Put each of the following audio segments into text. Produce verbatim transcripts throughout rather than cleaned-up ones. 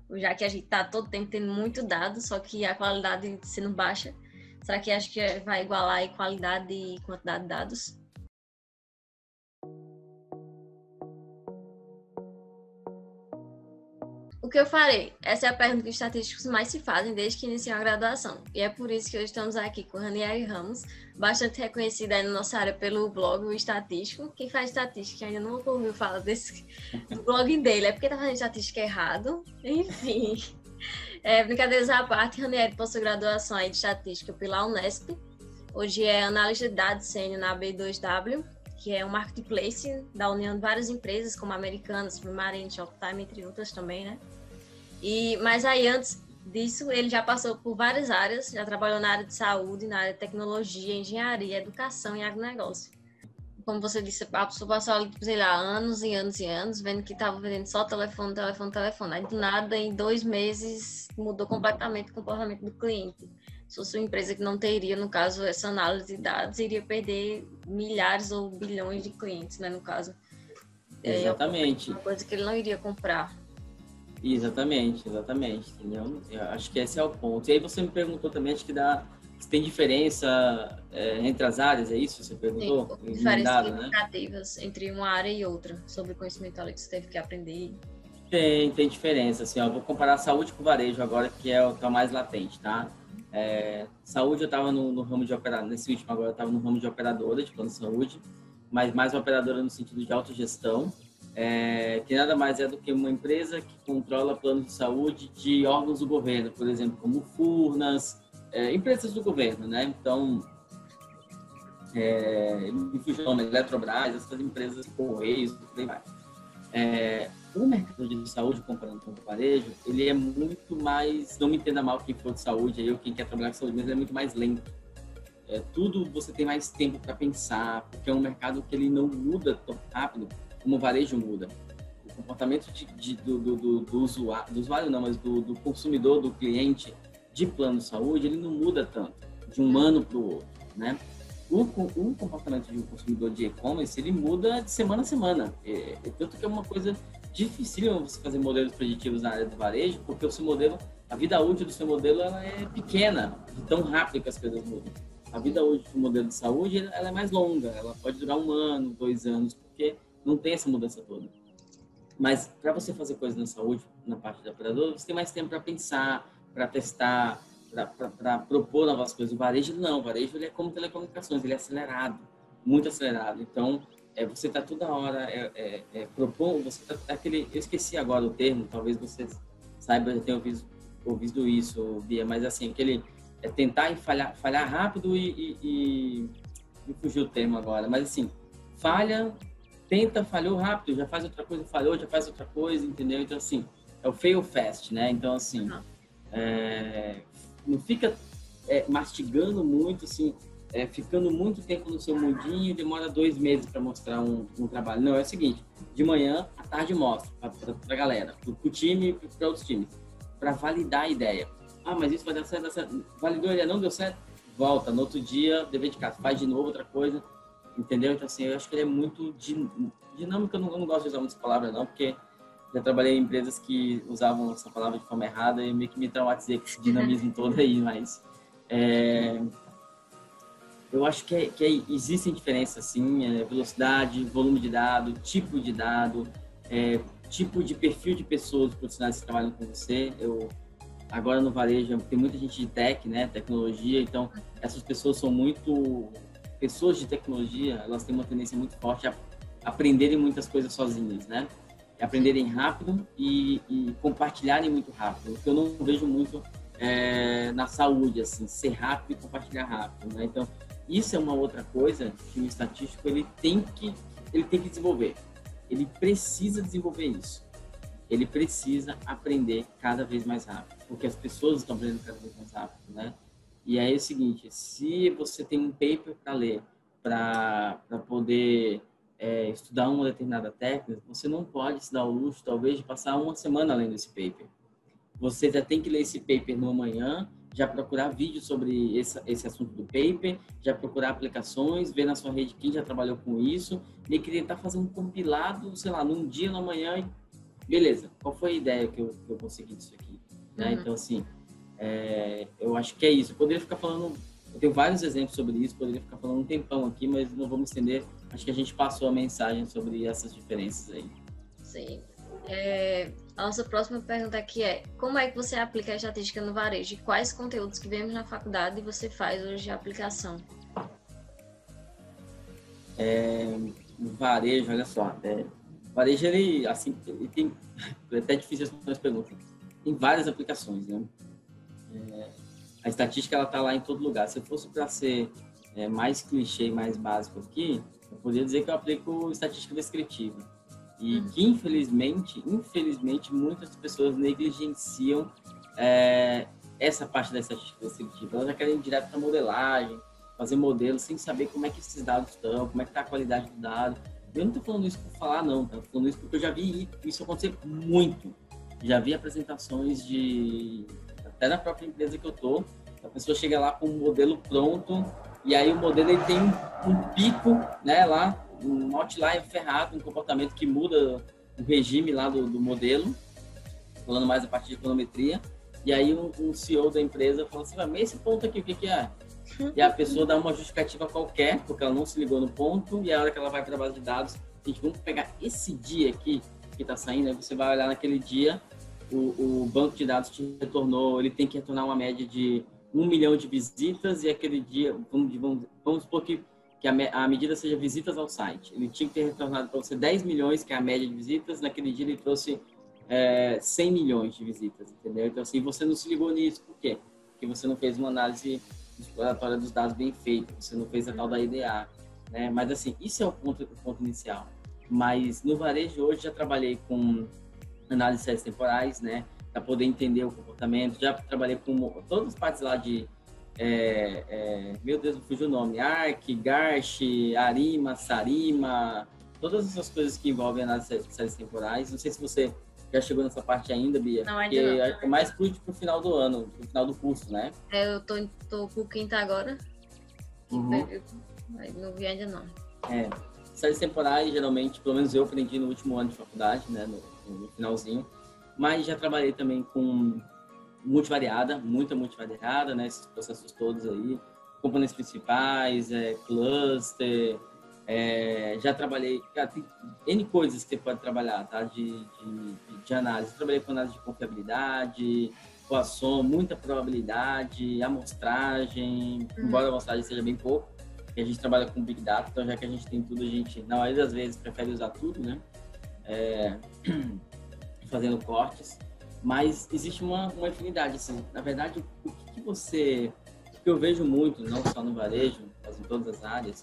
já que a gente está todo tempo tendo muito dado, só que a qualidade sendo baixa? Será que acho que vai igualar aí qualidade e quantidade de dados? O que eu farei? Essa é a pergunta que os estatísticos mais se fazem desde que iniciam a graduação. E é por isso que hoje estamos aqui com Ranieri Ramos, bastante reconhecida aí na nossa área pelo blog O Estatístico. Quem faz estatística ainda não ouviu falar desse, do blog dele, é porque está fazendo estatística errado. Enfim, é, brincadeiras à parte, Ranieri possui graduação aí de estatística pela Unesp. Hoje é analista de dados sênior na B dois W, que é um marketplace da união de várias empresas, como Americanas, Submarine, Shoptime, entre outras também, né? E, mas aí, antes disso, ele já passou por várias áreas, já trabalhou na área de saúde, na área de tecnologia, engenharia, educação e agronegócio. Como você disse, a pessoa passou, sei lá, anos e anos e anos, vendo que estava vendendo só telefone, telefone, telefone. Aí, do nada, em dois meses, mudou completamente o comportamento do cliente. Se fosse uma empresa que não teria, no caso, essa análise de dados, iria perder milhares ou bilhões de clientes, né, no caso. Exatamente. É uma coisa que ele não iria comprar. Exatamente, exatamente, entendeu? Eu acho que esse é o ponto. E aí você me perguntou também, acho que dá, se tem diferença é, entre as áreas, é isso que você perguntou? Sim, diferenças significativas, né, entre uma área e outra, sobre o conhecimento ali que você teve que aprender. Tem, tem diferença, assim, ó, vou comparar saúde com varejo agora, que é o que é o mais latente, tá? É, saúde eu estava no, no ramo de operador, nesse último agora eu estava no ramo de operadora, de plano de saúde, mas mais uma operadora no sentido de autogestão, é, que nada mais é do que uma empresa que controla planos de saúde de órgãos do governo, por exemplo, como Furnas, é, empresas do governo, né? Então, é, me fugiu o nome, Eletrobras, essas empresas, Correios, por aí vai. É, o mercado de saúde, comparando com o varejo, ele é muito mais, não me entenda mal quem for de saúde, aí, ou quem quer trabalhar com saúde, mas ele é muito mais lento. É, tudo você tem mais tempo para pensar, porque é um mercado que ele não muda tão rápido como o varejo muda. O comportamento de, de, do, do, do, usuário, do usuário não, mas do, do consumidor, do cliente de plano de saúde, ele não muda tanto, de um ano para o outro, né? O, o comportamento de um consumidor de e-commerce, ele muda de semana a semana. É, é tanto que é uma coisa difícil você fazer modelos preditivos na área do varejo, porque o seu modelo, a vida útil do seu modelo, ela é pequena, de tão rápido que as coisas mudam. A vida útil do modelo de saúde, ela é mais longa, ela pode durar um ano, dois anos, porque não tem essa mudança toda. Mas para você fazer coisas na saúde, na parte da operadora, você tem mais tempo para pensar, para testar, para propor novas coisas. O varejo não, o varejo ele é como telecomunicações, ele é acelerado, muito acelerado. Então, é, você está toda hora é, é, é, propondo, você tá, aquele, eu esqueci agora o termo, talvez você saiba, já tenha ouvido, ouvido isso, Bia, mas assim, aquele é tentar e falhar, falhar rápido e, e, e, e fugir o termo agora, mas assim, falha, tenta, falhou rápido, já faz outra coisa, falhou, já faz outra coisa, entendeu? Então assim, é o fail fast, né? Então assim, é, não fica é, mastigando muito, assim, é, ficando muito tempo no seu mundinho, demora dois meses para mostrar um, um trabalho. Não, é o seguinte, de manhã, à tarde mostra para a galera, para o time e para outros times, para validar a ideia. Ah, mas isso vai dar certo, dar certo. Validou a ideia, não deu certo? Volta, no outro dia, dever de casa, faz de novo outra coisa, entendeu? Então, assim, eu acho que ele é muito din... dinâmico, eu não, eu não gosto de usar muitas palavras, não, porque já trabalhei em empresas que usavam essa palavra de forma errada e meio que me traumatizei com esse dinamismo todo aí, mas é, eu acho que, é, que é, existem diferenças, sim, é, velocidade, volume de dado, tipo de dado, é, tipo de perfil de pessoas, profissionais que trabalham com você. Eu, agora no varejo, tem muita gente de tech, né, tecnologia, então essas pessoas são muito... Pessoas de tecnologia, elas têm uma tendência muito forte a aprenderem muitas coisas sozinhas, né? Aprenderem rápido e, e compartilharem muito rápido, o que eu não vejo muito é, na saúde, assim, ser rápido e compartilhar rápido, né? Então, isso é uma outra coisa que o estatístico ele tem que, ele tem que desenvolver. Ele precisa desenvolver isso. Ele precisa aprender cada vez mais rápido, porque as pessoas estão aprendendo cada vez mais rápido, né? E aí é o seguinte, se você tem um paper para ler, para poder é, estudar uma determinada técnica, você não pode se dar o luxo, talvez, de passar uma semana lendo esse paper. Você já tem que ler esse paper no amanhã, já procurar vídeos sobre esse, esse assunto do paper, já procurar aplicações, ver na sua rede quem já trabalhou com isso, e que tentar fazer um compilado, sei lá, num dia, no amanhã, beleza, qual foi a ideia que eu, que eu consegui disso aqui? Né? Uhum. Então, assim, é, eu acho que é isso. Eu poderia ficar falando, eu tenho vários exemplos sobre isso, poderia ficar falando um tempão aqui, mas não vou me estender. Acho que a gente passou a mensagem sobre essas diferenças aí. Sim. É, a nossa próxima pergunta aqui é: como é que você aplica a estatística no varejo? E quais conteúdos que vemos na faculdade você faz hoje de aplicação? É, no varejo, olha só, é, o varejo, ele, assim, ele tem, é até difícil responder as perguntas, tem várias aplicações, né? É, a estatística, ela tá lá em todo lugar. Se eu fosse para ser é, mais clichê, mais básico aqui, eu poderia dizer que eu aplico estatística descritiva. E que, infelizmente, infelizmente, muitas pessoas negligenciam é, essa parte da estatística descritiva. Elas já querem ir direto para modelagem, fazer modelos sem saber como é que esses dados estão, como é que está a qualidade do dado. Eu não estou falando isso por falar, não. Estou falando isso porque eu já vi isso acontecer muito. Já vi apresentações de... até na própria empresa que eu estou, a pessoa chega lá com um modelo pronto e aí o modelo ele tem um, um pico, né, lá, um outlier ferrado, um comportamento que muda o regime lá do, do modelo, falando mais a partir de econometria, e aí um, um C E O da empresa fala assim, mas esse ponto aqui, o que, que é? E a pessoa dá uma justificativa qualquer, porque ela não se ligou no ponto, e a hora que ela vai para a base de dados, a gente, vamos pegar esse dia aqui, que está saindo, aí você vai olhar naquele dia, o, o banco de dados te retornou, ele tem que retornar uma média de um milhão de visitas, e aquele dia, vamos, vamos, vamos supor que que a, me, a medida seja visitas ao site. Ele tinha que ter retornado para você dez milhões, que é a média de visitas, naquele dia ele trouxe é, cem milhões de visitas, entendeu? Então, assim, você não se ligou nisso, por quê? Porque você não fez uma análise exploratória dos dados bem feita, você não fez a tal da I D A, né? Mas, assim, isso é o ponto, o ponto inicial. Mas, no varejo, hoje, já trabalhei com análise de séries temporais, né? Para poder entender o comportamento, já trabalhei com todas as partes lá de É, é, meu Deus, me fugiu o nome, Arc, Garch, Arima, Sarima, todas essas coisas que envolvem análise de séries temporais. Não sei se você já chegou nessa parte ainda, Bia, não, ainda porque não. é mais pro, pro final do ano, pro final do curso, né? É, eu tô, tô com o quinto agora, Uhum. não vi ainda não. É, séries temporais, geralmente, pelo menos eu aprendi no último ano de faculdade, né, no, no finalzinho, mas já trabalhei também com multivariada, muita multivariada, né? Esses processos todos aí, componentes principais, é, cluster, é, já trabalhei, cara, tem N coisas que você pode trabalhar, tá? De, de, de análise. Eu trabalhei com análise de confiabilidade, coação, muita probabilidade, amostragem, uhum. embora a amostragem seja bem pouco, porque a gente trabalha com Big Data, então já que a gente tem tudo, a gente, na maioria das vezes, prefere usar tudo, né? É, fazendo cortes. Mas existe uma, uma infinidade, assim. Na verdade, o que, que você... O que eu vejo muito, não só no varejo, mas em todas as áreas,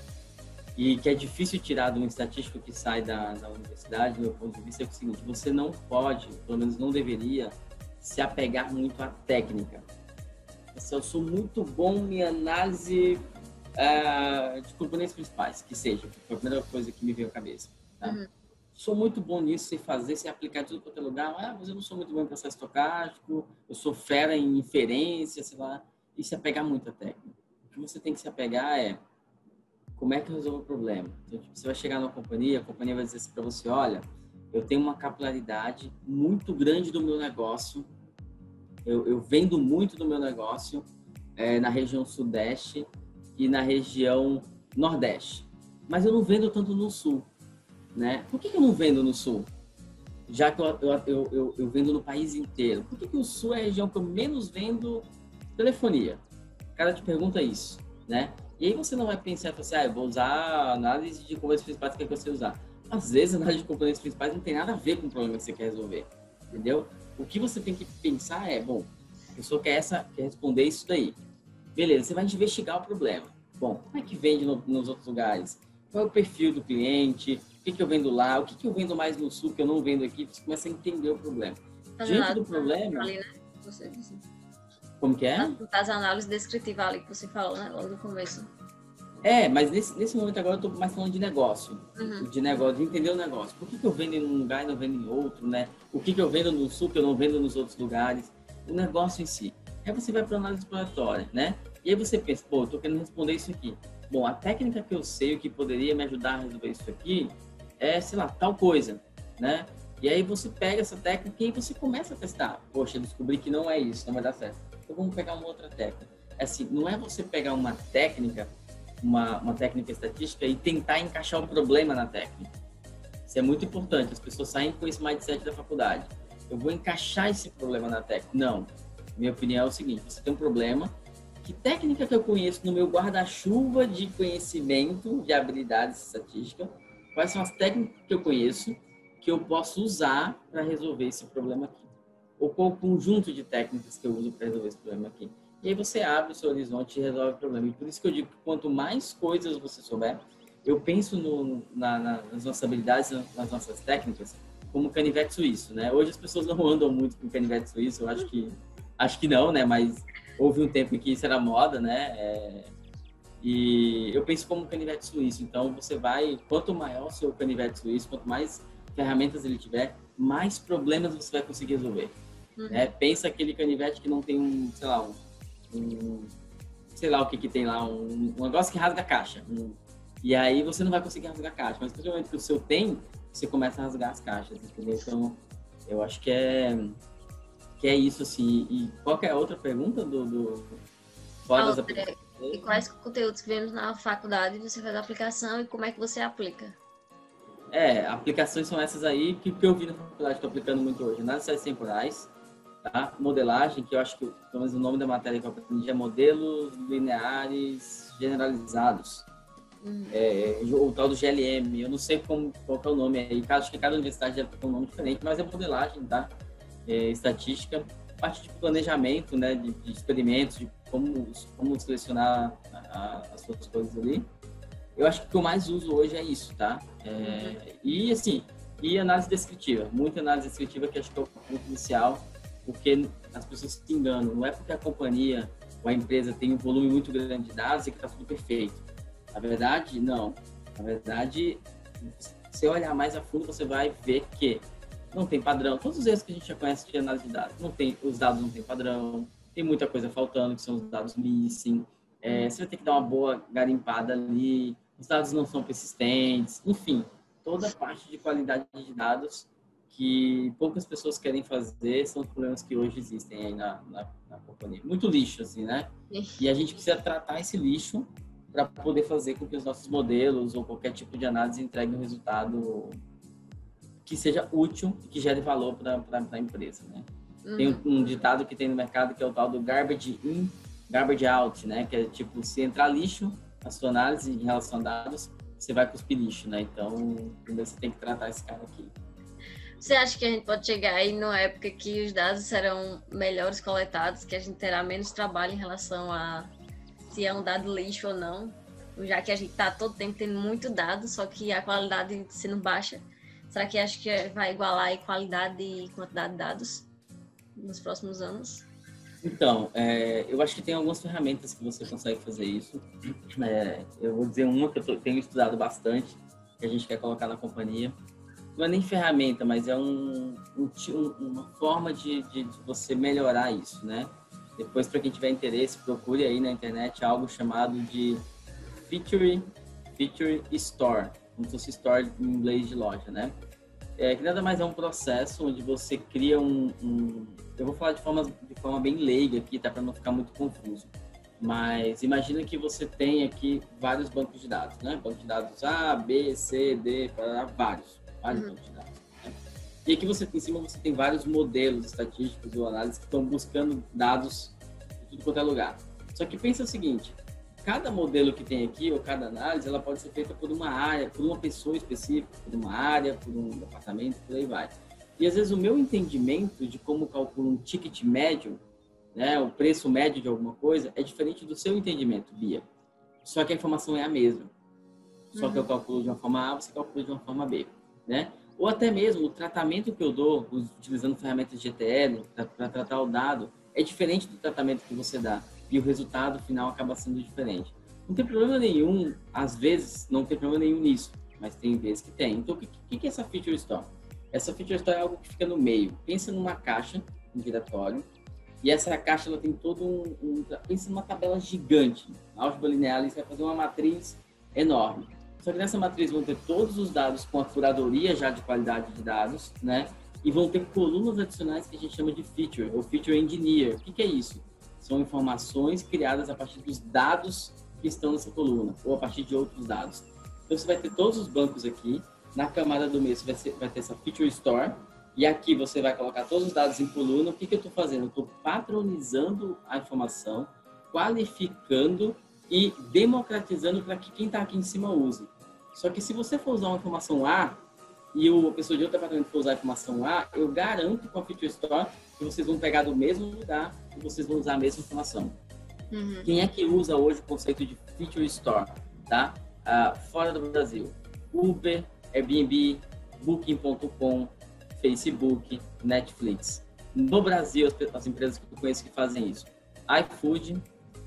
e que é difícil tirar de um estatístico que sai da, da universidade, do meu ponto de vista, é o seguinte: você não pode, pelo menos não deveria, se apegar muito à técnica. Se eu sou muito bom em análise uh, de componentes principais, que seja, foi a primeira coisa que me veio à cabeça, tá? Uhum. Sou muito bom nisso, sem fazer, sem aplicar em tudo quanto é lugar. Ah, mas eu não sou muito bom em processo estocástico, eu sou fera em inferência, sei lá. E se apegar muito à técnica. O que você tem que se apegar é como é que eu resolvo o problema. Então, tipo, você vai chegar numa companhia, a companhia vai dizer assim para você: olha, eu tenho uma capilaridade muito grande do meu negócio, eu, eu vendo muito do meu negócio é, na região sudeste e na região nordeste, mas eu não vendo tanto no sul. Né? Por que, que eu não vendo no sul? Já que eu, eu, eu, eu vendo no país inteiro. Por que, que o sul é a região que eu menos vendo telefonia? O cara te pergunta isso, né? E aí você não vai pensar e falar assim: ah, eu vou usar análise de componentes principais que é que você usar. Às vezes a análise de componentes principais não tem nada a ver com o problema que você quer resolver, entendeu? O que você tem que pensar é: bom, a pessoa quer, essa, quer responder isso daí. Beleza, você vai investigar o problema. Bom, como é que vende no, nos outros lugares? Qual é o perfil do cliente? O que, que eu vendo lá? O que, que eu vendo mais no sul que eu não vendo aqui? Você começa a entender o problema. As Diante análises, do problema... ali, né? Você disse. Como que é? As análises descritivas ali que você falou, né? Logo no começo. É, mas nesse, nesse momento agora eu estou mais falando de negócio. Uhum. De negócio, de entender o negócio. Por que, que eu vendo em um lugar e não vendo em outro, né? O que, que eu vendo no sul que eu não vendo nos outros lugares? O negócio em si. Aí você vai para a análise exploratória, né? E aí você pensa: pô, eu estou querendo responder isso aqui. Bom, a técnica que eu sei, o que poderia me ajudar a resolver isso aqui, é, sei lá, tal coisa, né? E aí você pega essa técnica e aí você começa a testar. Poxa, eu descobri que não é isso, não vai dar certo. Então vamos pegar uma outra técnica. Assim, não é você pegar uma técnica, uma, uma técnica estatística e tentar encaixar um problema na técnica. Isso é muito importante. As pessoas saem com esse mindset da faculdade. Eu vou encaixar esse problema na técnica. Não. Minha opinião é o seguinte, você tem um problema, que técnica que eu conheço no meu guarda-chuva de conhecimento, de habilidades estatísticas, quais são as técnicas que eu conheço que eu posso usar para resolver esse problema aqui? Ou qual o conjunto de técnicas que eu uso para resolver esse problema aqui? E aí você abre o seu horizonte e resolve o problema. E por isso que eu digo que quanto mais coisas você souber, eu penso no, na, na, nas nossas habilidades, nas nossas técnicas, como canivete suíço, né? Hoje as pessoas não andam muito com canivete suíço, eu acho que, acho que não, né? Mas houve um tempo em que isso era moda, né? É, e eu penso como canivete suíço. Então você vai, quanto maior o seu canivete suíço, quanto mais ferramentas ele tiver, mais problemas você vai conseguir resolver. Uhum. Né? Pensa aquele canivete que não tem um, sei lá, um, um sei lá o que que tem lá, um, um negócio que rasga a caixa. Um, e aí você não vai conseguir rasgar a caixa, mas no momento que o seu tem, você começa a rasgar as caixas, entendeu? Então, eu acho que é, que é isso, assim. E qual que é a outra pergunta do... do... Fora das aplicações? E quais conteúdos que vemos na faculdade você faz a aplicação e como é que você aplica? É, aplicações são essas aí que, que eu vi na faculdade, estou aplicando muito hoje. Análises de séries temporais, tá? Modelagem, que eu acho que, pelo menos o nome da matéria que eu aprendi é modelos lineares generalizados. Hum. É, o tal do G L M, eu não sei como, qual que é o nome aí, acho que cada universidade deve ter um nome diferente, mas é modelagem, tá? É, estatística, parte de planejamento, né, de, de experimentos, de como, como selecionar a, a, as suas coisas ali. Eu acho que o que eu mais uso hoje é isso, tá? É, uhum. E, assim, e análise descritiva. Muita análise descritiva que acho que é o ponto inicial, porque as pessoas se enganam. Não é porque a companhia ou a empresa tem um volume muito grande de dados e que está tudo perfeito. Na verdade, não. Na verdade, se você olhar mais a fundo, você vai ver que não tem padrão. Todos os erros que a gente já conhece de análise de dados, não tem, os dados não têm padrão, tem muita coisa faltando, que são os dados missing. É, você vai ter que dar uma boa garimpada ali, os dados não são persistentes, enfim, toda a parte de qualidade de dados que poucas pessoas querem fazer são os problemas que hoje existem aí na, na, na companhia. Muito lixo, assim, né? E a gente precisa tratar esse lixo para poder fazer com que os nossos modelos ou qualquer tipo de análise entregue um resultado que seja útil e que gere valor para a empresa, né? Uhum. Tem um, um ditado que tem no mercado que é o tal do garbage in, garbage out, né? Que é tipo, se entrar lixo na sua análise em relação a dados, você vai cuspir lixo, né? Então, você tem que tratar esse cara aqui. Você acha que a gente pode chegar aí numa época que os dados serão melhores coletados, que a gente terá menos trabalho em relação a se é um dado lixo ou não, já que a gente está todo tempo tendo muito dado, só que a qualidade sendo baixa? Será que acho que vai igualar a qualidade e quantidade de dados nos próximos anos? Então, é, eu acho que tem algumas ferramentas que você consegue fazer isso. É, eu vou dizer uma que eu tô, tenho estudado bastante, que a gente quer colocar na companhia. Não é nem ferramenta, mas é um, um, uma forma de, de, de você melhorar isso, né? Depois, para quem tiver interesse, procure aí na internet algo chamado de Feature, Feature Store, como se fosse Store em inglês de loja, né? É, que nada mais é um processo onde você cria um... um eu vou falar de forma, de forma bem leiga aqui, tá? Para não ficar muito confuso. Mas imagina que você tem aqui vários bancos de dados, né? Banco de dados A, B, C, D, para vários, vários uhum. bancos de dados. Né? E aqui você, em cima você tem vários modelos estatísticos ou análises que estão buscando dados de tudo quanto é lugar. Só que pensa o seguinte, cada modelo que tem aqui, ou cada análise, ela pode ser feita por uma área, por uma pessoa específica, por uma área, por um departamento, por aí vai. E às vezes o meu entendimento de como calculo um ticket médio, né, o preço médio de alguma coisa, é diferente do seu entendimento, Bia. Só que a informação é a mesma. Só uhum. que eu calculo de uma forma A, você calcula de uma forma B, né? Ou até mesmo o tratamento que eu dou, utilizando ferramentas de E T L para tratar o dado, é diferente do tratamento que você dá. E o resultado final acaba sendo diferente. Não tem problema nenhum, às vezes, não tem problema nenhum nisso, mas tem vezes que tem. Então, o que, que é essa Feature Store? Essa Feature Store é algo que fica no meio. Pensa numa caixa, um diretório, e essa caixa ela tem todo um, um... Pensa numa tabela gigante. Na álgebra linear, você vai fazer uma matriz enorme. Só que nessa matriz vão ter todos os dados com a curadoria já de qualidade de dados, né? E vão ter colunas adicionais que a gente chama de feature, ou feature engineer. O que, que é isso? São informações criadas a partir dos dados que estão nessa coluna, ou a partir de outros dados. Então, você vai ter todos os bancos aqui. Na camada do meio, você vai, ser, vai ter essa feature store. E aqui você vai colocar todos os dados em coluna. O que, que eu estou fazendo? Eu estou padronizando a informação, qualificando e democratizando para que quem está aqui em cima use. Só que se você for usar uma informação A e o, a pessoa de outro departamento for usar a informação A, eu garanto com a Feature Store que vocês vão pegar do mesmo lugar e vocês vão usar a mesma informação. Uhum. Quem é que usa hoje o conceito de Feature Store? Tá? Uh, fora do Brasil. Uber, Airbnb, Booking ponto com, Facebook, Netflix. No Brasil, as, as empresas que eu conheço que fazem isso. iFood,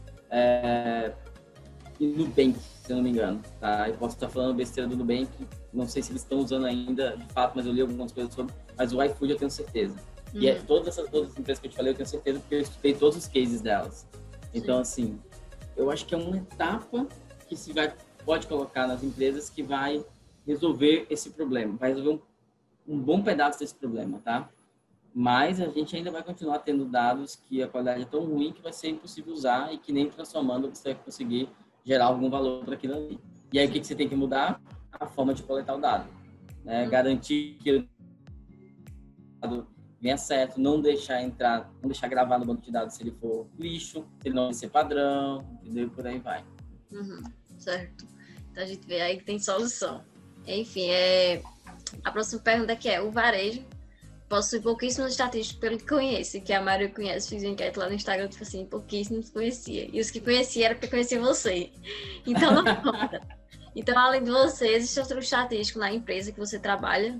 é, e Nubank, se eu não me engano, tá? Eu posso estar falando besteira do Nubank, não sei se eles estão usando ainda, de fato, mas eu li algumas coisas sobre, mas o iFood eu tenho certeza. Uhum. E é, todas essas todas as empresas que eu te falei, eu tenho certeza porque eu estudei todos os cases delas. Então, Sim. assim, eu acho que é uma etapa que se vai, pode colocar nas empresas que vai resolver esse problema, vai resolver um, um bom pedaço desse problema, tá? Mas a gente ainda vai continuar tendo dados que a qualidade é tão ruim que vai ser impossível usar e que nem transformando você vai conseguir gerar algum valor para aquilo ali. E aí, o que, que você tem que mudar? A forma de coletar o dado. Né? Uhum. Garantir que o dado venha certo, não deixar entrar, não deixar gravar no banco de dados se ele for lixo, se ele não ser padrão, entendeu? E por aí vai. Uhum. Certo. Então, a gente vê aí que tem solução. Enfim, é... a próxima pergunta aqui é: o varejo possui pouquíssimos estatísticos, pelo que conheço, que a maioria conhece, fiz enquete lá no Instagram, tipo assim, pouquíssimos conhecia. E os que conhecia era porque conhecia você. Então não conta. Então, além de você, existe outro estatístico na empresa que você trabalha?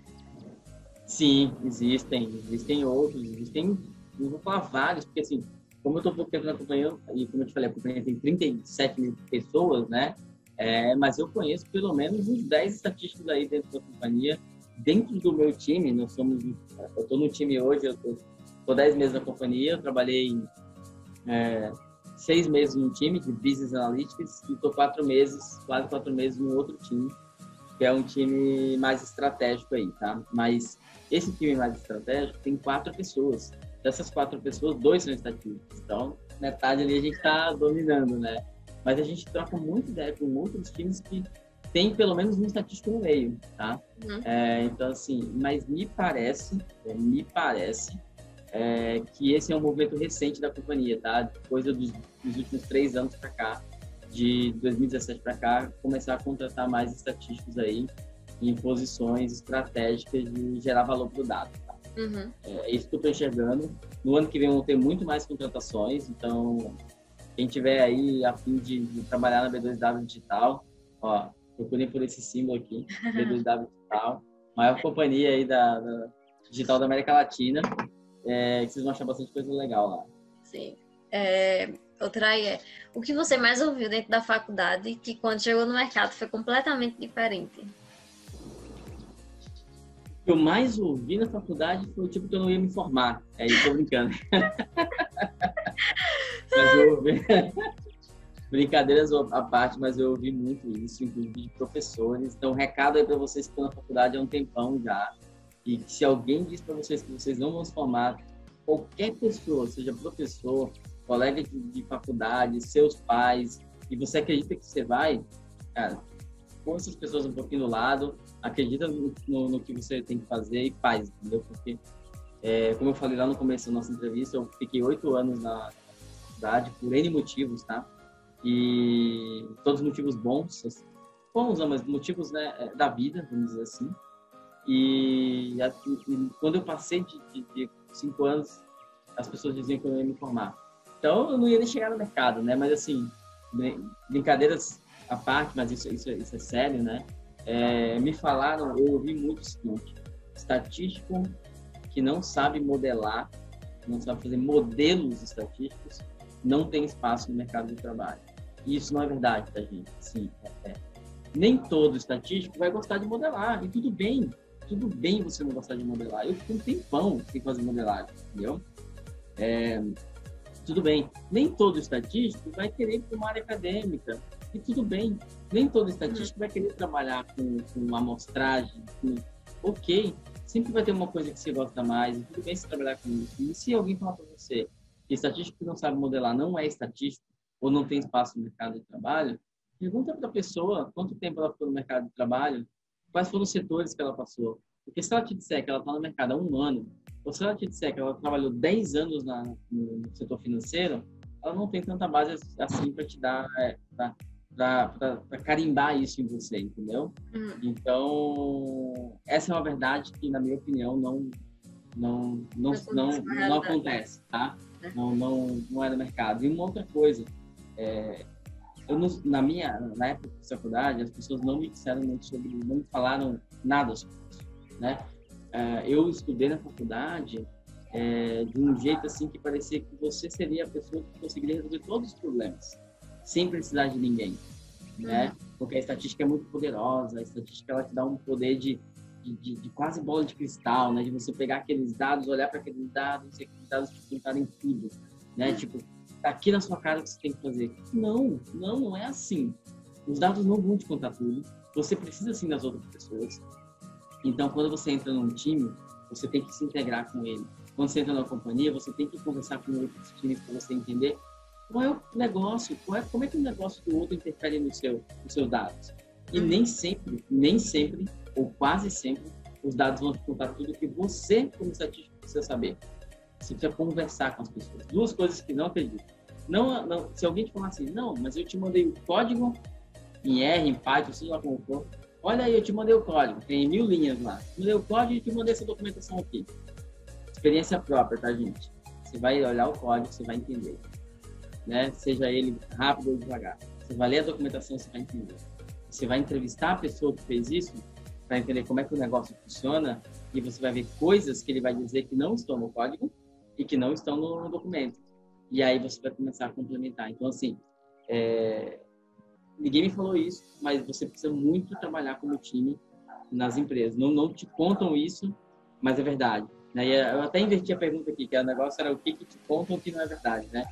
Sim, existem. Existem outros, existem, não vou falar vários, porque assim, como eu estou pouco tempo na companhia, e como eu te falei, a companhia tem trinta e sete mil pessoas, né? É, mas eu conheço pelo menos uns dez estatísticos aí dentro da companhia. Dentro do meu time, nós somos, eu estou no time hoje, eu estou dez meses na companhia, eu trabalhei é, seis meses no time de Business Analytics e estou quatro meses, quase quatro meses no outro time, que é um time mais estratégico aí, tá? Mas esse time mais estratégico tem quatro pessoas. Dessas quatro pessoas, dois são estatísticos. Então, metade ali a gente está dominando, né? Mas a gente troca muita ideia com outros times que tem pelo menos um estatístico no meio, tá? Uhum. É, então, assim, mas me parece, me parece é, que esse é um movimento recente da companhia, tá? Coisa dos, dos últimos três anos para cá, de dois mil e dezessete para cá, começar a contratar mais estatísticos aí em posições estratégicas de gerar valor para o dado, tá? Uhum. É isso que eu estou enxergando. No ano que vem vão ter muito mais contratações, então quem tiver aí a fim de, de trabalhar na B dois W Digital, ó, procurem por esse símbolo aqui, B dois W Digital, maior companhia aí da, da digital da América Latina, é, que vocês vão achar bastante coisa legal lá. Sim. É, outra aí é, o que você mais ouviu dentro da faculdade que quando chegou no mercado foi completamente diferente? O que eu mais ouvi na faculdade foi o tipo que eu não ia me formar. É isso, tô brincando. Mas eu ouvi... Brincadeiras à parte, mas eu ouvi muito isso, inclusive de professores. Então, o recado aí para vocês que estão na faculdade há um tempão já. E se alguém diz para vocês que vocês não vão se formar, qualquer pessoa, seja professor, colega de, de faculdade, seus pais, e você acredita que você vai, cara, põe essas pessoas um pouquinho do lado, acredita no, no, no que você tem que fazer e faz, entendeu? Porque, é, como eu falei lá no começo da nossa entrevista, eu fiquei oito anos na faculdade por N motivos, tá? E todos motivos bons, bons, mas motivos, né, da vida, vamos dizer assim. E, e quando eu passei de, de, de cinco anos, as pessoas diziam que eu não ia me formar. Então, eu não ia nem chegar no mercado, né? Mas, assim, brincadeiras à parte, mas isso, isso, isso é sério, né? É, me falaram, eu ouvi muito o seguinte: estatístico que não sabe modelar, não sabe fazer modelos estatísticos, não tem espaço no mercado de trabalho. E isso não é verdade, tá, gente? Sim, é, é. Nem todo estatístico vai gostar de modelar, e tudo bem. Tudo bem você não gostar de modelar. Eu fico um tempão sem fazer modelagem, entendeu? É, tudo bem. Nem todo estatístico vai querer ir para uma área acadêmica. E tudo bem. Nem todo estatístico vai querer trabalhar com, com amostragem, com... ok, sempre vai ter uma coisa que você gosta mais, e tudo bem se trabalhar com isso. E se alguém falar para você que estatístico que não sabe modelar não é estatístico, ou não tem espaço no mercado de trabalho, pergunta para a pessoa quanto tempo ela ficou no mercado de trabalho, quais foram os setores que ela passou. Porque se ela te disser que ela está no mercado há um ano, ou se ela te disser que ela trabalhou dez anos na, no, no setor financeiro, ela não tem tanta base assim para te dar, é, para carimbar isso em você, entendeu? Uhum. Então, essa é uma verdade que, na minha opinião, não, não, não, não, não, não acontece, tá? Não, não, não é no mercado. E uma outra coisa, é, eu não, na minha, na época de faculdade, as pessoas não me disseram muito sobre, não me falaram nada sobre isso, né? É, eu estudei na faculdade é, de um jeito assim que parecia que você seria a pessoa que conseguiria resolver todos os problemas, sem precisar de ninguém, né? Uhum. Porque a estatística é muito poderosa, a estatística ela te dá um poder de, de, de, de quase bola de cristal, né? De você pegar aqueles dados, olhar para aqueles dados, e aqueles dados te contarem tudo, né? Uhum. Tipo, tá aqui na sua cara o que você tem que fazer. Não, não, não é assim. Os dados não vão te contar tudo. Você precisa sim das outras pessoas. Então, quando você entra num time, você tem que se integrar com ele. Quando você entra numa companhia, você tem que conversar com outros times para você entender qual é o negócio, qual é, como é que o negócio do outro interfere no seu, nos seus dados. E uhum. nem sempre, nem sempre, ou quase sempre, os dados vão te contar tudo que você, como estatístico, precisa saber. Você precisa conversar com as pessoas. Duas coisas que não acredito. Não, não, se alguém te falar assim, não, mas eu te mandei o código em R, em Python, sei lá como for. Olha aí, eu te mandei o código, tem mil linhas lá. Eu mandei o código e te mandei essa documentação aqui. Experiência própria, tá, gente? Você vai olhar o código, você vai entender. Né? Seja ele rápido ou devagar. Você vai ler a documentação, você vai entender. Você vai entrevistar a pessoa que fez isso para entender como é que o negócio funciona e você vai ver coisas que ele vai dizer que não estão no código e que não estão no documento. E aí você vai começar a complementar. Então, assim, é... ninguém me falou isso, mas você precisa muito trabalhar como time nas empresas. Não, não te contam isso, mas é verdade. Eu até inverti a pergunta aqui, que o negócio era o que, que te contam que não é verdade, né?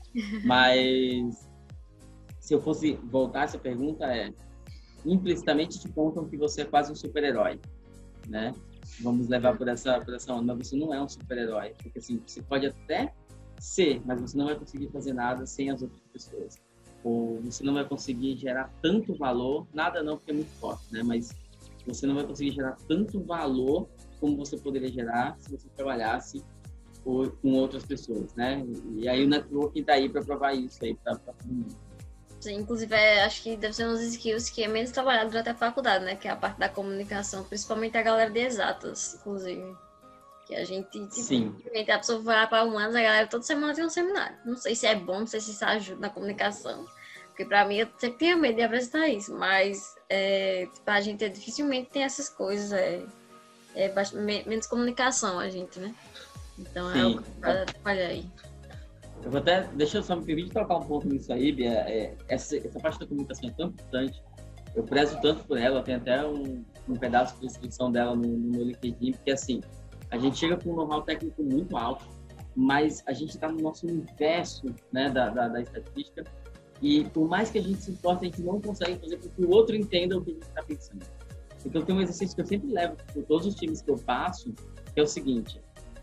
Mas se eu fosse voltar essa pergunta, é implicitamente te contam que você é quase um super-herói, né? Vamos levar por essa, por essa onda, mas você não é um super-herói, porque assim, você pode até ser, mas você não vai conseguir fazer nada sem as outras pessoas. Ou você não vai conseguir gerar tanto valor, nada não, porque é muito forte, né? Mas você não vai conseguir gerar tanto valor como você poderia gerar se você trabalhasse com outras pessoas, né? E aí o networking está aí para provar isso aí para todo mundo. Sim, inclusive, é, acho que deve ser uns skills que é menos trabalhado durante a faculdade, né? Que é a parte da comunicação, principalmente a galera de exatas, inclusive. Que a gente, tipo, Sim. a pessoa vai para humanos, a galera toda semana tem um seminário. Não sei se é bom, não sei se isso ajuda na comunicação. Porque para mim, eu sempre tinha medo de apresentar isso, mas é, tipo, a gente dificilmente tem essas coisas, é, é bastante, menos comunicação a gente, né? Então é o que olha aí. Eu vou até, deixa eu só me permitir tocar um pouco nisso aí, Bia. É, essa, essa parte da comunicação é tão importante. Eu prezo tanto por ela, eu tenho até um, um pedaço de descrição dela no, no meu LinkedIn, porque assim, a gente chega com um know-how técnico muito alto, mas a gente está no nosso universo, né, da, da, da estatística. E por mais que a gente se importe, a gente não consegue fazer com que o outro entenda o que a gente está pensando. Então tem um exercício que eu sempre levo por todos os times que eu passo, que é o seguinte,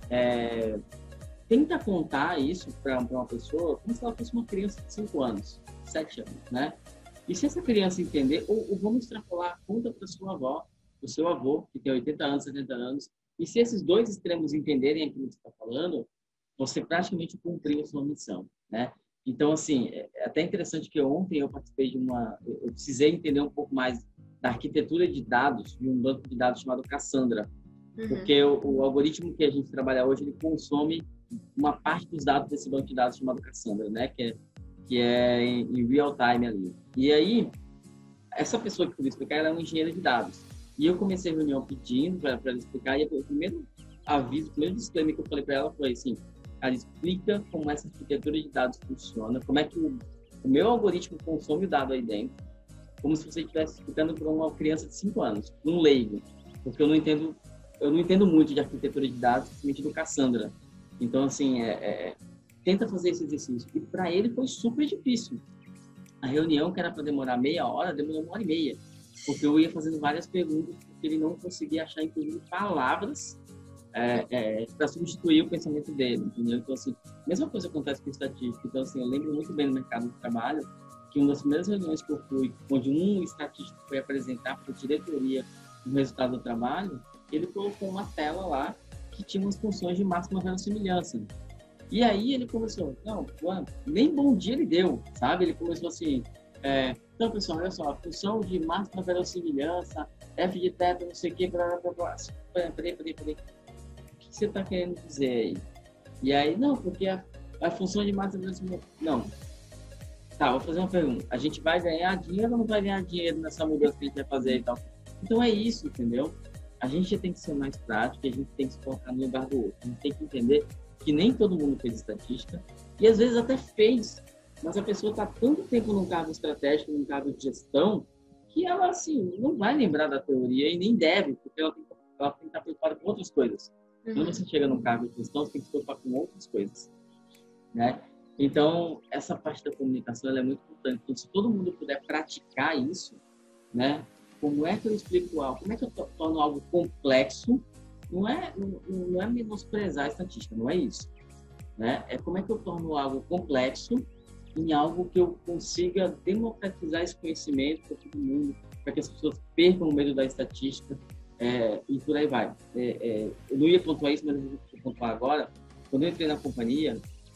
é, tenta contar isso para uma pessoa como se ela fosse uma criança de cinco anos, sete anos, né? E se essa criança entender, ou, ou vamos extrapolar, conta para sua avó, para o seu avô, que tem oitenta anos, setenta anos, e se esses dois extremos entenderem aquilo que você está falando, você praticamente cumpriu a sua missão, né? Então, assim, é até interessante que ontem eu participei de uma... Eu precisei entender um pouco mais da arquitetura de dados de um banco de dados chamado Cassandra. Uhum. Porque o, o algoritmo que a gente trabalha hoje, ele consome uma parte dos dados desse banco de dados chamado Cassandra, né? Que é, que é em, em real time ali. E aí, essa pessoa que eu podia explicar, ela é uma engenheira de dados. E eu comecei a reunião pedindo para ela explicar, e o primeiro aviso, o primeiro disclaimer que eu falei para ela foi assim: ela explica como essa arquitetura de dados funciona, como é que o, o meu algoritmo consome o dado aí dentro, como se você estivesse explicando para uma criança de cinco anos, um leigo, porque eu não entendo, eu não entendo muito de arquitetura de dados, principalmente do Cassandra. Então, assim, é, é, tenta fazer esse exercício. E para ele foi super difícil, A reunião, que era para demorar meia hora, demorou uma hora e meia. Porque eu ia fazendo várias perguntas, porque ele não conseguia achar, inclusive, palavras é, é, para substituir o pensamento dele, entendeu? Então, assim, a mesma coisa acontece com estatística. Então, assim, eu lembro muito bem no mercado de trabalho que uma das primeiras reuniões que eu fui, onde um estatístico foi apresentar para a diretoria o resultado do trabalho, ele colocou uma tela lá que tinha umas funções de máxima verossimilhança. E aí ele começou, não, nem bom dia ele deu, sabe? Ele começou assim, é, então, pessoal, olha só, a função de máxima verossimilhança, F de teta, não sei o que, blá, blá, blá, peraí, peraí, peraí, peraí. O que você está querendo dizer aí? E aí, não, porque a, a função de máxima verossimilhança... Não. Tá, vou fazer uma pergunta. A gente vai ganhar dinheiro ou não vai ganhar dinheiro nessa mudança que a gente vai fazer e tal? Então é isso, entendeu? A gente tem que ser mais prático, a gente tem que se colocar no lugar do outro. A gente tem que entender que nem todo mundo fez estatística, e às vezes até fez, mas a pessoa está tanto tempo num cargo estratégico, num cargo de gestão, que ela, assim, não vai lembrar da teoria e nem deve, porque ela tem, ela tem que estar preocupada com outras coisas. Uhum. Quando você chega num cargo de gestão, você tem que se preocupar com outras coisas, né? Então, essa parte da comunicação, ela é muito importante. Então, se todo mundo puder praticar isso, né? Como é que eu explico algo? Como é que eu torno algo complexo? Não é, não, não é menosprezar a estatística, não é isso, né? É como é que eu torno algo complexo em algo que eu consiga democratizar esse conhecimento para todo mundo, para que as pessoas percam o medo da estatística, é, e por aí vai. É, é, eu não ia pontuar isso, mas eu vou pontuar agora. Quando eu entrei na companhia,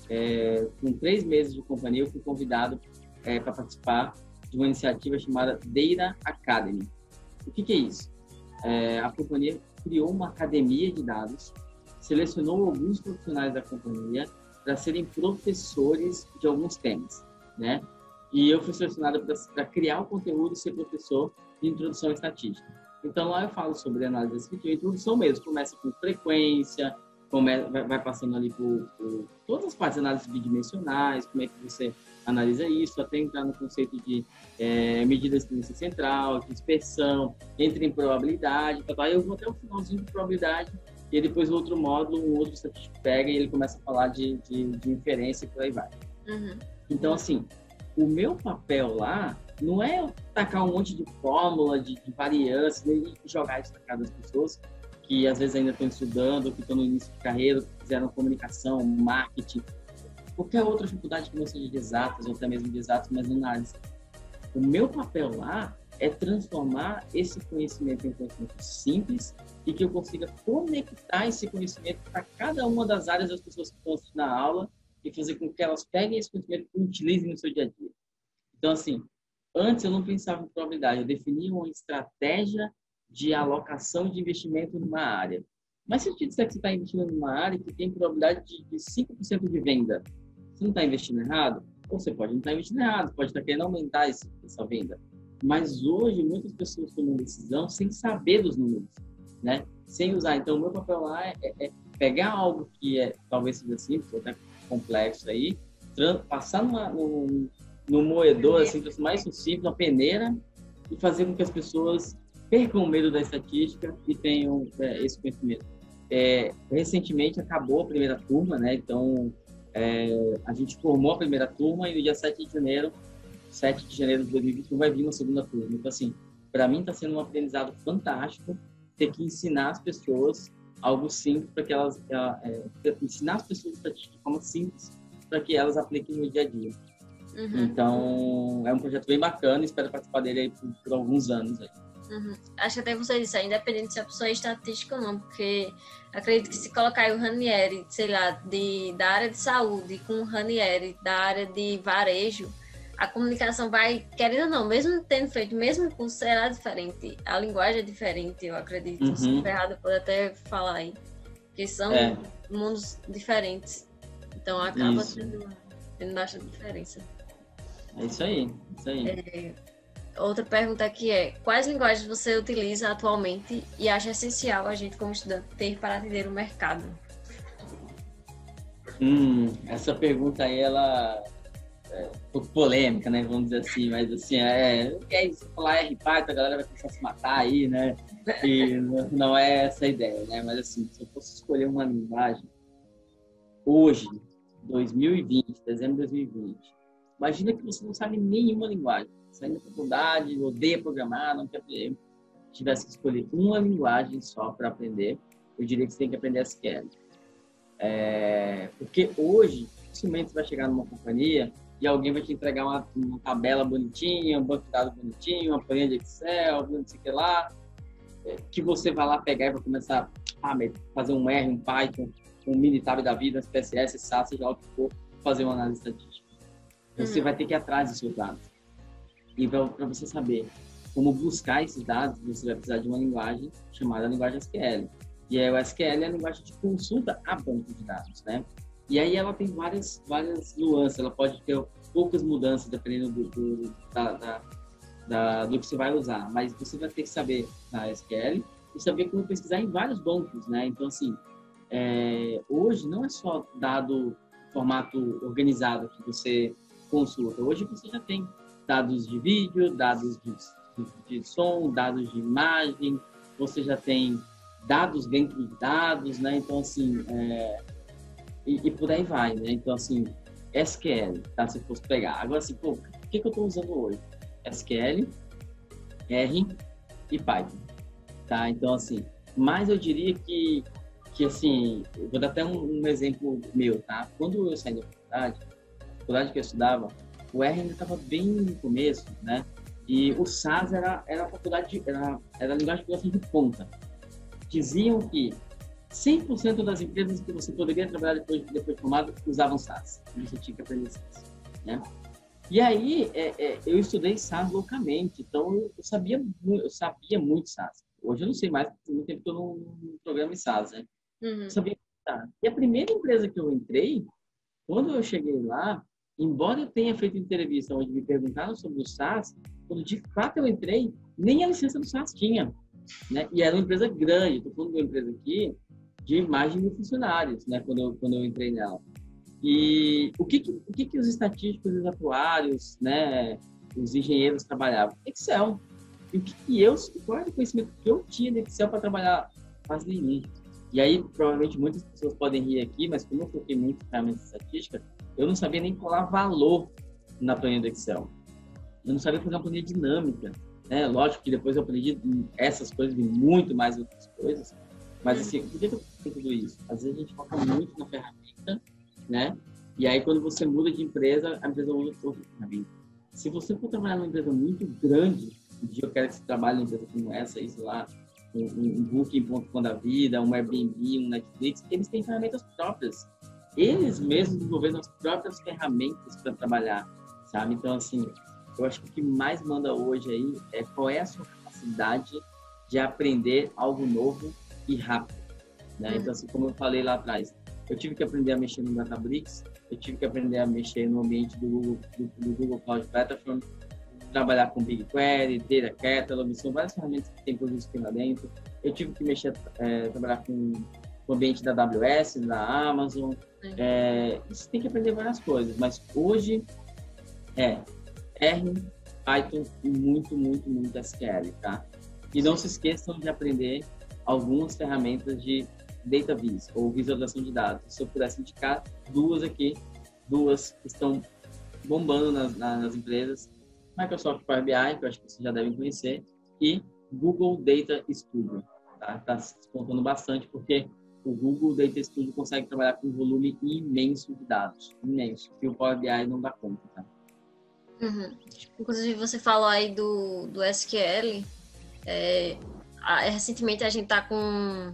é, com três meses de companhia, eu fui convidado é, para participar de uma iniciativa chamada Data Academy. O que, que é isso? É, a companhia criou uma academia de dados, selecionou alguns profissionais da companhia para serem professores de alguns temas, né? E eu fui selecionado para criar o conteúdo e ser professor de introdução à estatística. Então, lá eu falo sobre análise descritiva, introdução mesmo, começa com frequência, come, vai, vai passando ali por, por todas as partes de análise bidimensionais, como é que você analisa isso, até entrar no conceito de é, medida de tendência central, dispersão, entra em probabilidade, tá, tá. Eu vou até o finalzinho de probabilidade, e depois o outro módulo, um outro estatístico pega e ele começa a falar de, de, de inferência e por aí vai. Uhum. Então, assim, o meu papel lá não é tacar um monte de fórmula, de, de variância e jogar isso na cara das pessoas que às vezes ainda estão estudando, que estão no início de carreira, que fizeram comunicação, marketing, qualquer outra faculdade que não seja de exatas, ou até mesmo de exatas, mas não análise. O meu papel lá é transformar esse conhecimento em conhecimento simples e que eu consiga conectar esse conhecimento para cada uma das áreas das pessoas que estão assistindo a aula e fazer com que elas peguem esse conhecimento e utilizem no seu dia a dia. Então, assim, antes eu não pensava em probabilidade, eu definia uma estratégia de alocação de investimento numa área. Mas se eu te disser que você está investindo numa área que tem probabilidade de, de cinco por cento de venda, você não está investindo errado? Ou você pode não estar investindo errado, pode estar querendo aumentar esse, essa venda. Mas hoje, muitas pessoas tomam decisão sem saber dos números, né? Sem usar. Então, o meu papel lá é, é pegar algo que é, talvez seja simples, ou até complexo aí, passar numa, num, num moedor, assim, mais possível, uma peneira, e fazer com que as pessoas percam o medo da estatística e tenham é, esse conhecimento. É, recentemente acabou a primeira turma, né? Então, é, a gente formou a primeira turma e no dia sete de janeiro, sete de janeiro de dois mil e vinte e um, vai vir uma segunda turma. Então, assim, para mim está sendo um aprendizado fantástico ter que ensinar as pessoas algo simples para que elas... É, ensinar as pessoas estatística de forma simples para que elas apliquem no dia a dia. Uhum. Então, é um projeto bem bacana, espero participar dele aí por, por alguns anos aí. Uhum. Acho que até você disse, independente se a pessoa é estatística ou não, porque acredito que se colocar aí o Ranieri, sei lá, de, da área de saúde com o Ranieri da área de varejo, a comunicação vai, querendo ou não, mesmo tendo feito o mesmo curso, será diferente. A linguagem é diferente, eu acredito. Uhum. Se for errado, pode até falar aí. Porque são é. mundos diferentes. Então acaba tendo, tendo bastante diferença. É isso aí, isso aí. É... Outra pergunta aqui é, quais linguagens você utiliza atualmente e acha essencial a gente como estudante ter para atender o mercado? Hum, essa pergunta aí, ela é um pouco polêmica, né? Vamos dizer assim, mas assim, é, não quer falar R Python, a galera vai começar a se matar aí, né? E não é essa a ideia, né? Mas assim, se eu fosse escolher uma linguagem, hoje, dois mil e vinte, dezembro de dois mil e vinte, Imagina que você não sabe nenhuma linguagem. Sai da faculdade, odeia programar, não quer aprender. Se tivesse que escolher uma linguagem só para aprender, eu diria que você tem que aprender S Q L. É, porque hoje, dificilmente você vai chegar numa companhia e alguém vai te entregar uma, uma tabela bonitinha, um banco de dados bonitinho, uma planilha de Excel, não sei o que lá, é, que você vai lá pegar e vai começar a fazer um R, um Python, um Minitab da vida, S P S S, S A S, seja lá o que for, fazer uma análise estatística. Você hum. vai ter que ir atrás dos seus dados. E para você saber como buscar esses dados, você vai precisar de uma linguagem chamada linguagem S Q L. E aí, o S Q L é a linguagem de consulta a banco de dados, né? E aí ela tem várias, várias nuances, ela pode ter poucas mudanças dependendo do, do, da, da, da, do que você vai usar, mas você vai ter que saber a S Q L e saber como pesquisar em vários bancos, né? Então, assim, é, hoje não é só dado formato organizado que você consulta, hoje você já tem dados de vídeo, dados de, de, de som, dados de imagem, você já tem dados dentro de dados, né? Então, assim, é... e, e por aí vai, né? Então, assim, S Q L, tá? Se fosse pegar. Agora, assim, pô, o que, que eu estou usando hoje? S Q L, R e Python, tá? Então, assim, mas eu diria que, que assim, eu vou dar até um, um exemplo meu, tá? Quando eu saí da faculdade, a faculdade que eu estudava, o R ainda estava bem no começo, né? E o S A S era, era a faculdade, era, era a linguagem de programação de ponta. Diziam que cem por cento das empresas que você poderia trabalhar depois, depois de formado usavam S A S. Você tinha que aprender S A S, né? E aí, é, é, eu estudei S A S loucamente, então eu, eu, sabia, eu sabia muito S A S. Hoje eu não sei mais, porque muito tempo que eu não, não programo em S A S, né? Uhum. Eu sabia muito S A S. E a primeira empresa que eu entrei, quando eu cheguei lá, embora eu tenha feito entrevista onde me perguntaram sobre o S A S, quando de fato eu entrei, nem a licença do S A S tinha. Né? E era uma empresa grande, estou falando de uma empresa aqui de mais de mil funcionários, né? Quando eu, quando eu entrei nela. E o que que, o que, que os estatísticos, os atuários, né? Os engenheiros trabalhavam? Excel. E o que, que eu, qual era o conhecimento que eu tinha de Excel para trabalhar? Quase nenhum. E aí, provavelmente, muitas pessoas podem rir aqui, mas como eu foquei muito em ferramentas de estatística, eu não sabia nem colar valor na planilha do Excel. Eu não sabia fazer uma planilha dinâmica. É, lógico que depois eu aprendi essas coisas e muito mais outras coisas, mas assim, por que eu tenho tudo isso? Às vezes a gente foca muito na ferramenta, né? E aí quando você muda de empresa, a empresa usa outra ferramenta. Se você for trabalhar numa empresa muito grande, um dia eu quero que você trabalhe numa empresa como essa, isso lá, um, um Booking ponto com da vida, um Airbnb, um Netflix, eles têm ferramentas próprias. Eles mesmos desenvolveram as próprias ferramentas para trabalhar, sabe? Então, assim, eu acho que o que mais manda hoje aí é qual é a sua capacidade de aprender algo novo e rápido, né? Uhum. Então, assim, como eu falei lá atrás, eu tive que aprender a mexer no Databricks, eu tive que aprender a mexer no ambiente do Google, do, do Google Cloud Platform, trabalhar com BigQuery, Data Catalog, são várias ferramentas que tem produtos aqui lá dentro. Eu tive que mexer, é, trabalhar com o ambiente da A W S, da Amazon. Uhum. É, você tem que aprender várias coisas, mas hoje é R, Python e muito, muito, muito S Q L, tá? E não se esqueçam de aprender algumas ferramentas de Data Viz, ou visualização de dados. Se eu pudesse indicar duas aqui, duas que estão bombando nas, nas empresas, Microsoft Power B I, que eu acho que vocês já devem conhecer, e Google Data Studio. Tá, tá se despontando bastante, porque o Google Data Studio consegue trabalhar com um volume imenso de dados, imenso, que o Power B I não dá conta, tá? Uhum. Inclusive, você falou aí do, do S Q L. É, a, recentemente a gente tá com...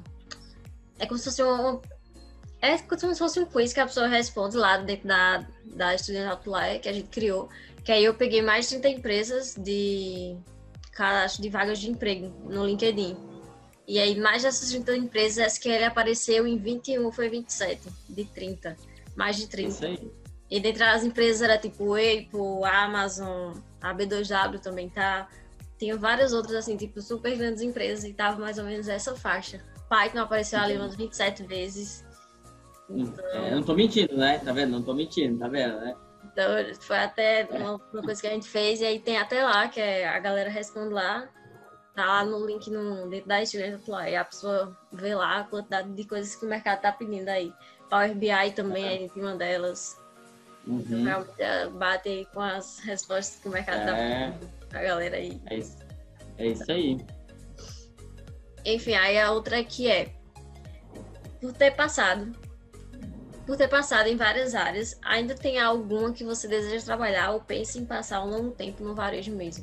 É como se fosse um... É como se fosse um quiz que a pessoa responde lá dentro da, da Student Outlier, que a gente criou. Que aí eu peguei mais de trinta empresas de cadastro de vagas de emprego no LinkedIn. E aí, mais dessas trinta empresas, S Q L apareceu em vinte e um, foi vinte e sete, de trinta. Mais de trinta. Isso aí. E dentre as empresas era tipo Apple, Amazon, a B dois W também tá. Tinha várias outras, assim, tipo, super grandes empresas e tava mais ou menos essa faixa. Python apareceu ali umas vinte e sete vezes. Então... É, não tô mentindo, né? Tá vendo? Não tô mentindo, tá vendo, né? Então, foi até uma, uma coisa que a gente fez, e aí tem até lá, que é, a galera responde lá, tá lá no link no, dentro da Student lá, e a pessoa vê lá a quantidade de coisas que o mercado tá pedindo aí. Power B I também é uma delas. Uhum. Realmente bate aí com as respostas que o mercado É, dá pra galera aí. é isso, é isso aí. Enfim, aí a outra aqui é, por ter passado, por ter passado em várias áreas, ainda tem alguma que você deseja trabalhar ou pensa em passar um longo tempo no varejo mesmo?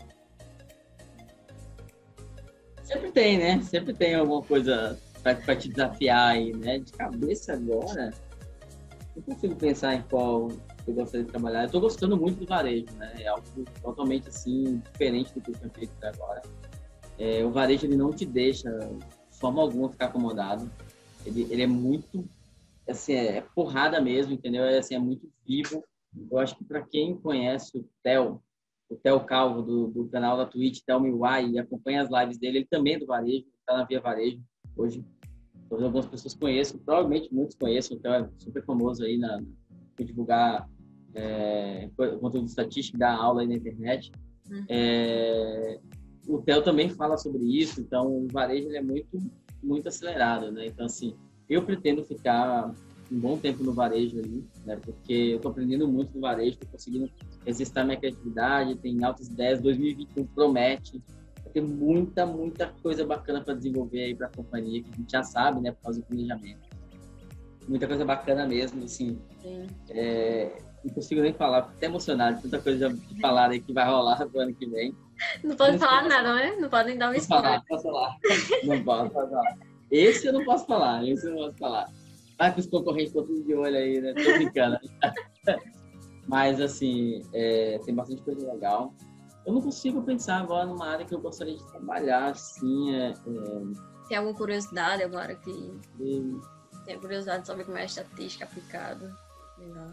Sempre tem, né? Sempre tem alguma coisa para te desafiar aí, né? De cabeça agora, não consigo pensar em qual eu gostaria de trabalhar. Eu estou gostando muito do varejo, né? É algo totalmente assim diferente do que eu tinha feito até agora. É, o varejo ele não te deixa de forma alguma ficar acomodado. Ele, ele é muito assim, é, é porrada mesmo, entendeu? É, assim, é muito vivo. Eu acho que para quem conhece o Theo, o Theo Calvo, do, do canal da Twitch, Theo Miwai, e acompanha as lives dele, ele também é do varejo, está na Via Varejo hoje. Talvez algumas pessoas conheçam, provavelmente muitos conheçam, o Theo é super famoso aí na, por divulgar é, conteúdo estatístico, dar aula aí na internet. Uhum. É, o Theo também fala sobre isso, então o varejo ele é muito, muito acelerado, né? Então, assim, eu pretendo ficar um bom tempo no varejo ali, né? Porque eu estou aprendendo muito no varejo, estou conseguindo exercitar minha criatividade, tem altas ideias. dois mil e vinte e um promete, vai ter muita, muita coisa bacana para desenvolver aí para a companhia, que a gente já sabe, né? Por causa do planejamento. Muita coisa bacana mesmo, assim. Sim. É, não consigo nem falar, fico até emocionado, tanta coisa de falar aí que vai rolar no ano que vem. Não pode Não falar posso nada, né? Não podem dar um posso spoiler. falar, posso falar. Não posso, posso falar. Esse eu não posso falar, esse eu não posso falar. Ah, que os concorrentes estão tudo de olho aí, né? Tô brincando. Mas, assim, é, tem bastante coisa legal. Eu não consigo pensar agora numa área que eu gostaria de trabalhar, assim. É, é, Tem alguma curiosidade agora que e, tem curiosidade de saber como é a estatística aplicada? Legal.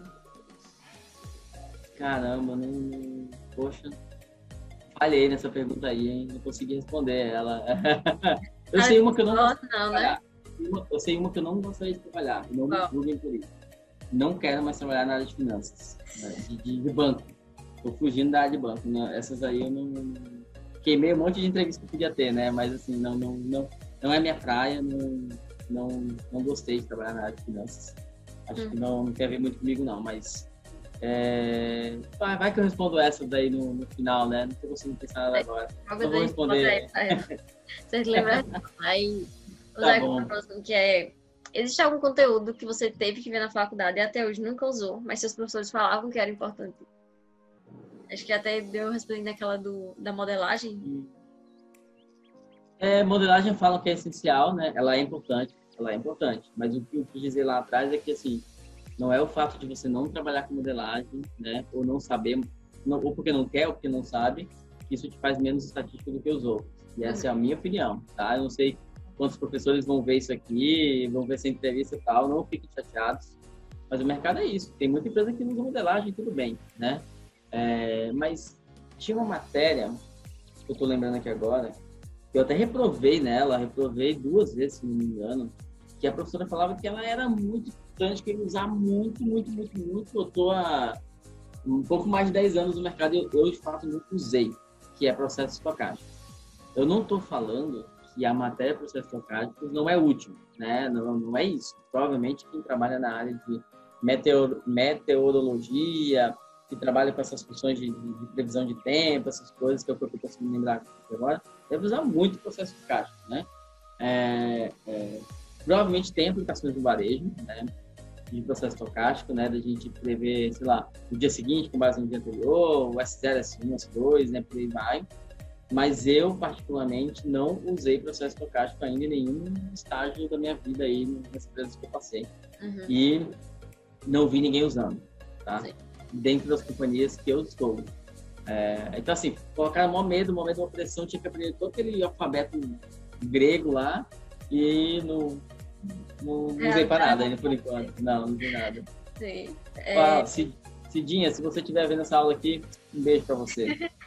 caramba, não. Poxa, falhei nessa pergunta aí, hein? Não consegui responder ela. Eu sei uma que eu não gosto de Não, né? trabalhar. Eu sei uma que eu não gostaria de trabalhar. Não me Qual? julguem por isso. Não quero mais trabalhar na área de finanças, né? de, de, de banco. Estou fugindo da área de banco. Né? Essas aí eu não... Queimei um monte de entrevista que podia ter, né? Mas, assim, não, não, não, não é minha praia. Não, não, não gostei de trabalhar na área de finanças. Acho hum. que não, não quer ver muito comigo, não. Mas... É... Vai, vai que eu respondo essa daí no, no final, né? Não estou conseguindo pensar nada agora. Não vou responder. Você lembra? Aí, Tá bom. Próximo, que é, existe algum conteúdo que você teve que ver na faculdade e até hoje nunca usou, mas seus professores falavam que era importante? Acho que até deu respondendo aquela do, da modelagem. É, modelagem falam que é essencial, né? Ela é importante, ela é importante. Mas o que eu quis dizer lá atrás é que, assim, não é o fato de você não trabalhar com modelagem, né? Ou não saber, não, ou porque não quer, ou porque não sabe, que isso te faz menos estatístico do que os outros. E essa uhum. é a minha opinião, tá? Eu não sei quantos professores vão ver isso aqui, vão ver essa entrevista e tal, não fiquem chateados. Mas o mercado é isso. Tem muita empresa que não usa modelagem, tudo bem, né? É, mas tinha uma matéria, que eu tô lembrando aqui agora, que eu até reprovei nela, reprovei duas vezes, se não me engano, que a professora falava que ela era muito importante, que ele usar muito, muito, muito, muito. Eu tô há um pouco mais de dez anos no mercado e eu, eu, de fato, nunca usei, que é processo estocástico. Eu não tô falando que a matéria processo estocástico não é útil, né? Não, não é isso. Provavelmente quem trabalha na área de meteor, meteorologia, que trabalha com essas funções de, de, de previsão de tempo, essas coisas que eu estou conseguindo lembrar agora, deve usar muito processo estocástico, né? É, é, provavelmente tem aplicações do varejo, né? De processo estocástico, né? Da gente prever, sei lá, o dia seguinte com base no dia anterior, o S zero, S um, S dois, né? Por aí vai. Mas eu, particularmente, não usei processo estocástico ainda em nenhum estágio da minha vida aí, nas empresas que eu passei. Uhum. E não vi ninguém usando, tá? Sim. Dentro das companhias que eu estou. É, então, assim, colocaram o maior medo, o momento de uma pressão, tinha que aprender todo aquele alfabeto grego lá e não, não, não usei para nada ainda, por enquanto. Não, não usei nada. Sim. É... Cidinha, se você estiver vendo essa aula aqui, um beijo para você.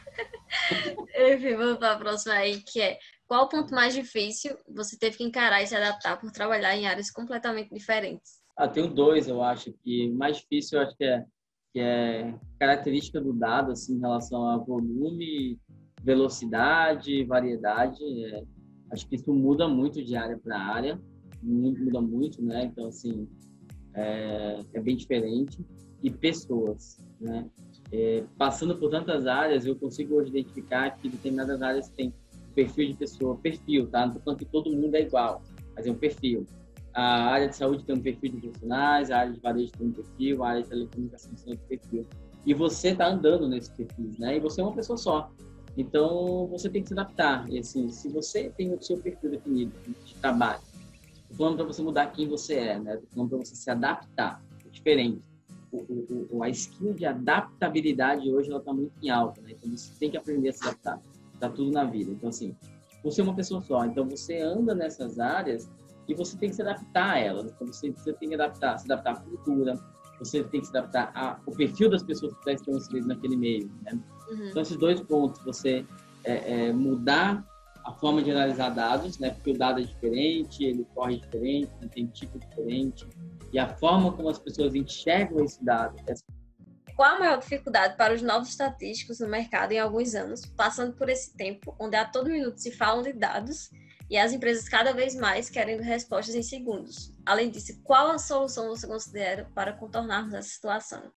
Enfim, vamos para a próxima aí, que é: qual o ponto mais difícil você teve que encarar e se adaptar por trabalhar em áreas completamente diferentes? Ah, tenho dois, eu acho, que o mais difícil, eu acho que é, que é característica do dado, assim, em relação a volume, velocidade, variedade. É, acho que isso muda muito de área para área, muda muito, né? Então, assim, é, é bem diferente, e pessoas, né? É, passando por tantas áreas, eu consigo hoje identificar que determinadas áreas têm perfil de pessoa, perfil, tá? Não estou falando que todo mundo é igual, mas é um perfil. A área de saúde tem um perfil de profissionais, a área de varejo tem um perfil, a área de telecomunicação tem outro perfil. E você está andando nesses perfis, né? E você é uma pessoa só. Então, você tem que se adaptar. E, assim, se você tem o seu perfil definido de trabalho, estou falando para você mudar quem você é, né? Estou falando para você se adaptar. É diferente. O, o, o, a skill de adaptabilidade hoje ela está muito em alta, né? Então, você tem que aprender a se adaptar. Está tudo na vida. Então, assim, você é uma pessoa só. Então, você anda nessas áreas e você tem que se adaptar a elas. Então, você, você tem que adaptar, se adaptar à cultura, você tem que se adaptar ao perfil das pessoas que estão inseridas naquele meio, né? Uhum. Então, esses dois pontos, você é, é, mudar a forma de analisar dados, né? Porque o dado é diferente, ele corre diferente, ele tem tipo diferente, e a forma como as pessoas enxergam esse dado. Qual a maior dificuldade para os novos estatísticos no mercado em alguns anos, passando por esse tempo, onde a todo minuto se falam de dados e as empresas cada vez mais querem respostas em segundos? Além disso, qual a solução você considera para contornarmos essa situação?